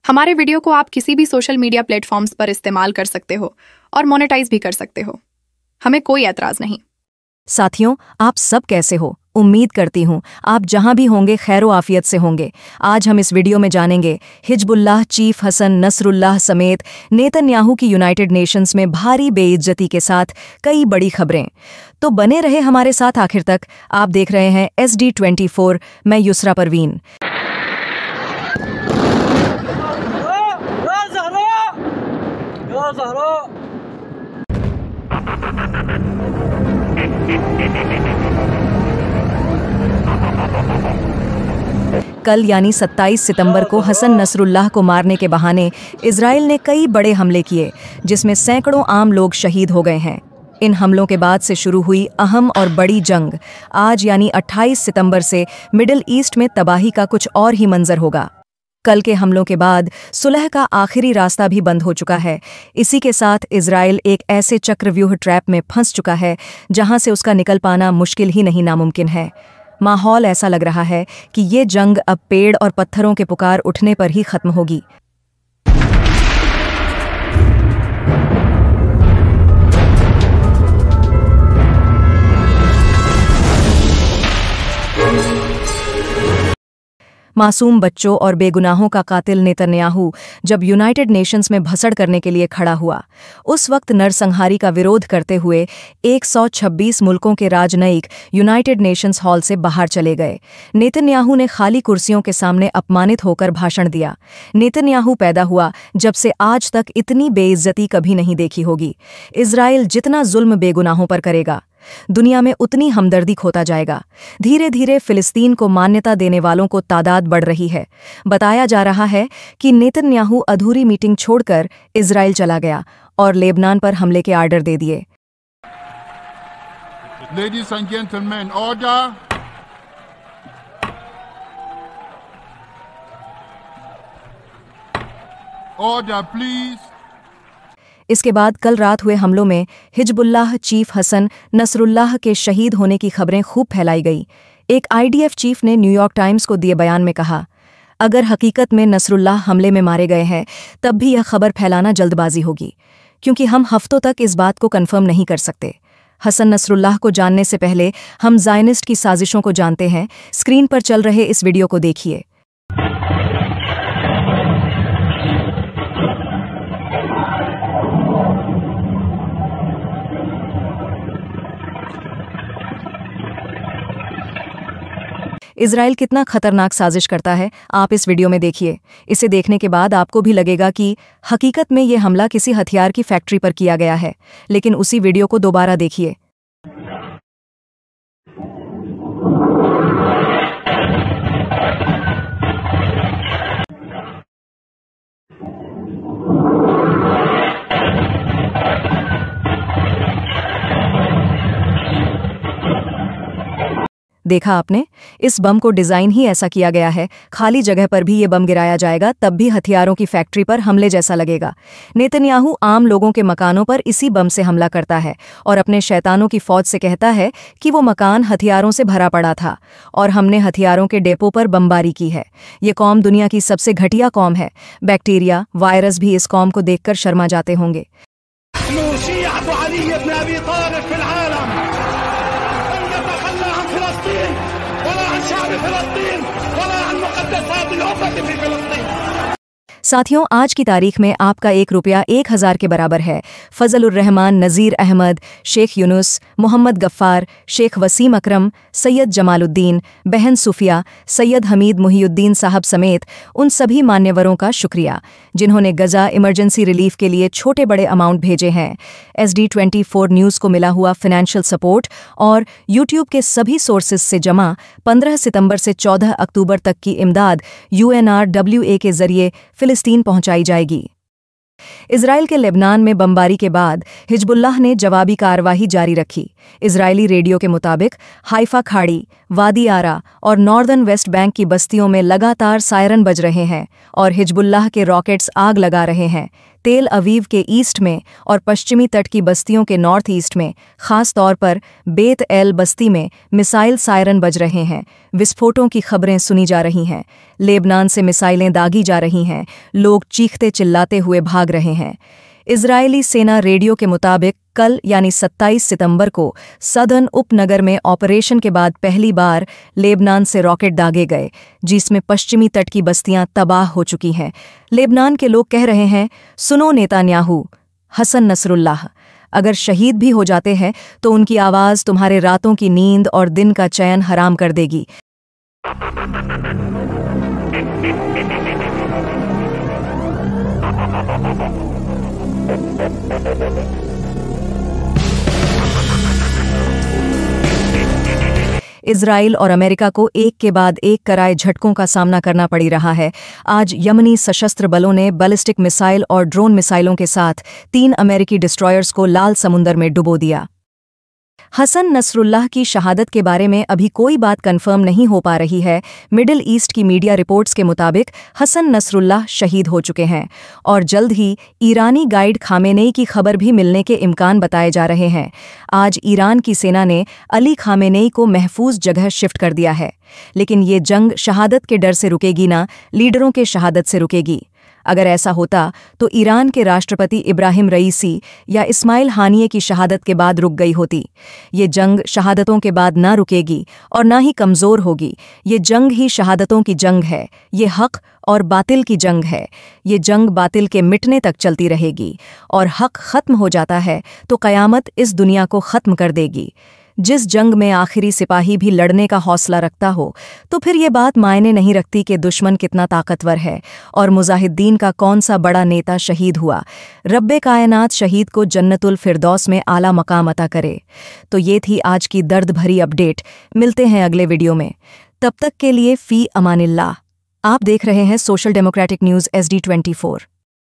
हमारे वीडियो को आप किसी भी सोशल मीडिया प्लेटफॉर्म्स पर इस्तेमाल कर सकते हो और मोनेटाइज भी कर सकते हो। हमें कोई ऐतराज नहीं। साथियों, आप सब कैसे हो? उम्मीद करती हूँ आप जहां भी होंगे खैरो आफियत से होंगे। आज हम इस वीडियो में जानेंगे हिजबुल्लाह चीफ हसन नसरुल्लाह समेत नेतन्याहू की यूनाइटेड नेशंस में भारी बेइज्जती के साथ कई बड़ी खबरें। तो बने रहे हमारे साथ आखिर तक। आप देख रहे हैं SD24। मैं युसरा परवीन। कल यानी 27 सितंबर को हसन नसरुल्लाह को मारने के बहाने इजराइल ने कई बड़े हमले किए, जिसमें सैकड़ों आम लोग शहीद हो गए हैं। इन हमलों के बाद से शुरू हुई अहम और बड़ी जंग आज यानी 28 सितंबर से मिडिल ईस्ट में तबाही का कुछ और ही मंजर होगा। कल के हमलों के बाद सुलह का आखिरी रास्ता भी बंद हो चुका है। इसी के साथ इजराइल एक ऐसे चक्रव्यूह ट्रैप में फंस चुका है जहां से उसका निकल पाना मुश्किल ही नहीं नामुमकिन है। माहौल ऐसा लग रहा है कि ये जंग अब पेड़ और पत्थरों के पुकार उठने पर ही खत्म होगी। मासूम बच्चों और बेगुनाहों का कातिल नेतन्याहू जब यूनाइटेड नेशंस में भसड़ करने के लिए खड़ा हुआ, उस वक्त नरसंहारी का विरोध करते हुए 126 मुल्कों के राजनयिक यूनाइटेड नेशंस हॉल से बाहर चले गए। नेतन्याहू ने खाली कुर्सियों के सामने अपमानित होकर भाषण दिया। नेतन्याहू पैदा हुआ जब से आज तक इतनी बेइज्जती कभी नहीं देखी होगी। इजराइल जितना जुल्म बेगुनाहों पर करेगा, दुनिया में उतनी हमदर्दी खोता जाएगा। धीरे धीरे फिलिस्तीन को मान्यता देने वालों को तादाद बढ़ रही है। बताया जा रहा है कि नेतन्याहू अधूरी मीटिंग छोड़कर इजराइल चला गया और लेबनान पर हमले के आर्डर दे दिए। Ladies and gentlemen, order. Order, please. इसके बाद कल रात हुए हमलों में हिजबुल्लाह चीफ हसन नसरुल्लाह के शहीद होने की खबरें खूब फैलाई गई। एक IDF चीफ ने न्यूयॉर्क टाइम्स को दिए बयान में कहा, अगर हकीकत में नसरुल्लाह हमले में मारे गए हैं तब भी यह खबर फैलाना जल्दबाजी होगी, क्योंकि हम हफ्तों तक इस बात को कन्फर्म नहीं कर सकते। हसन नसरुल्लाह को जानने से पहले हम ज़ायनिस्ट की साजिशों को जानते हैं। स्क्रीन पर चल रहे इस वीडियो को देखिए। इजराइल कितना खतरनाक साजिश करता है, आप इस वीडियो में देखिए। इसे देखने के बाद आपको भी लगेगा कि हकीकत में ये हमला किसी हथियार की फैक्ट्री पर किया गया है, लेकिन उसी वीडियो को दोबारा देखिए। देखा आपने? इस बम को डिजाइन ही ऐसा किया गया है, खाली जगह पर भी ये बम गिराया जाएगा तब भी हथियारों की फैक्ट्री पर हमले जैसा लगेगा। नेतन्याहू आम लोगों के मकानों पर इसी बम से हमला करता है और अपने शैतानों की फौज से कहता है कि वो मकान हथियारों से भरा पड़ा था और हमने हथियारों के डेपो पर बमबारी की है। ये कौम दुनिया की सबसे घटिया कौम है। बैक्टीरिया, वायरस भी इस कौम को देखकर शर्मा जाते होंगे। साथियों, आज की तारीख में आपका 1 रुपया 1000 के बराबर है। फजलुर रहमान, नज़ीर अहमद, शेख यूनुस, मोहम्मद गफ्फार, शेख वसीम अकरम, सैयद जमालुद्दीन, बहन सुफिया, सैयद हमीद मुहियुद्दीन साहब समेत उन सभी मान्यवरों का शुक्रिया जिन्होंने गजा इमरजेंसी रिलीफ के लिए छोटे बड़े अमाउंट भेजे हैं। SD24 न्यूज़ को मिला हुआ फाइनेंशियल सपोर्ट और यूट्यूब के सभी सोर्सेज से जमा 15 सितंबर से 14 अक्टूबर तक की इमदाद UNRWA के जरिए फिलिस्तीन पहुंचाई जाएगी। इजराइल के लेबनान में बमबारी के बाद हिजबुल्लाह ने जवाबी कार्रवाई जारी रखी। इजरायली रेडियो के मुताबिक हाइफा खाड़ी, वादी आरा और नॉर्दर्न वेस्ट बैंक की बस्तियों में लगातार सायरन बज रहे हैं और हिजबुल्लाह के रॉकेट्स आग लगा रहे हैं। तेल अवीव के ईस्ट में और पश्चिमी तट की बस्तियों के नॉर्थ ईस्ट में, खास तौर पर बेत एल बस्ती में मिसाइल सायरन बज रहे हैं। विस्फोटों की खबरें सुनी जा रही हैं। लेबनान से मिसाइलें दागी जा रही हैं। लोग चीखते चिल्लाते हुए भाग रहे हैं। इजरायली सेना रेडियो के मुताबिक कल यानी 27 सितंबर को सदर्न उपनगर में ऑपरेशन के बाद पहली बार लेबनान से रॉकेट दागे गए, जिसमें पश्चिमी तट की बस्तियां तबाह हो चुकी हैं। लेबनान के लोग कह रहे हैं, सुनो नेतान्याहू, हसन नसरुल्लाह, अगर शहीद भी हो जाते हैं तो उनकी आवाज़ तुम्हारे रातों की नींद और दिन का चैन हराम कर देगी। इजराइल और अमेरिका को एक के बाद एक कराए झटकों का सामना करना पड़ी रहा है। आज यमनी सशस्त्र बलों ने बैलिस्टिक मिसाइल और ड्रोन मिसाइलों के साथ 3 अमेरिकी डिस्ट्रॉयर्स को लाल समुंदर में डुबो दिया। हसन नसरुल्लाह की शहादत के बारे में अभी कोई बात कंफर्म नहीं हो पा रही है। मिडिल ईस्ट की मीडिया रिपोर्ट्स के मुताबिक हसन नसरुल्लाह शहीद हो चुके हैं और जल्द ही ईरानी गाइड खामेनेई की खबर भी मिलने के इम्कान बताए जा रहे हैं। आज ईरान की सेना ने अली खामेनेई को महफूज जगह शिफ्ट कर दिया है, लेकिन ये जंग शहादत के डर से रुकेगी ना, लीडरों के शहादत से रुकेगी। अगर ऐसा होता तो ईरान के राष्ट्रपति इब्राहिम रईसी या इस्माइल हानिये की शहादत के बाद रुक गई होती। ये जंग शहादतों के बाद ना रुकेगी और ना ही कमज़ोर होगी। ये जंग ही शहादतों की जंग है। ये हक़ और बातिल की जंग है। ये जंग बातिल के मिटने तक चलती रहेगी और हक़ ख़त्म हो जाता है तो क़यामत इस दुनिया को ख़त्म कर देगी। जिस जंग में आखिरी सिपाही भी लड़ने का हौसला रखता हो, तो फिर ये बात मायने नहीं रखती कि दुश्मन कितना ताकतवर है और मुजाहिदीन का कौन सा बड़ा नेता शहीद हुआ। रब्बे कायनात शहीद को जन्नतुल फिरदौस में आला मकाम अता करे। तो ये थी आज की दर्द भरी अपडेट। मिलते हैं अगले वीडियो में। तब तक के लिए फ़ी अमानिल्लाह। आप देख रहे हैं सोशल डेमोक्रेटिक न्यूज़ SD24।